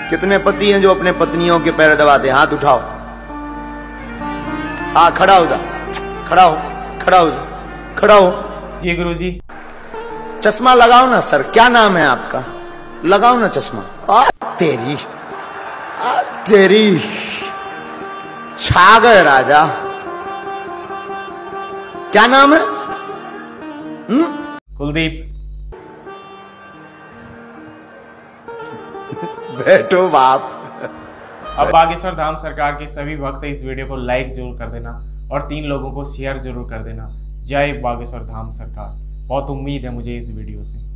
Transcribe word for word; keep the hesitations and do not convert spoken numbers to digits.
कितने पति हैं जो अपने पत्नियों के पैर दबाते हैं? हाथ उठाओ। हाँ, खड़ा हो जा, खड़ा हो, खड़ा हो जा, खड़ा हो। जी गुरुजी। चश्मा लगाओ ना सर, क्या नाम है आपका? लगाओ ना चश्मा। आ तेरी, आ तेरी, छा गए राजा। क्या नाम है? हम्म? कुलदीप। बैठो बाप। अब बागेश्वर धाम सरकार के सभी भक्त इस वीडियो को लाइक जरूर कर देना और तीन लोगों को शेयर जरूर कर देना। जय बागेश्वर धाम सरकार। बहुत उम्मीद है मुझे इस वीडियो से।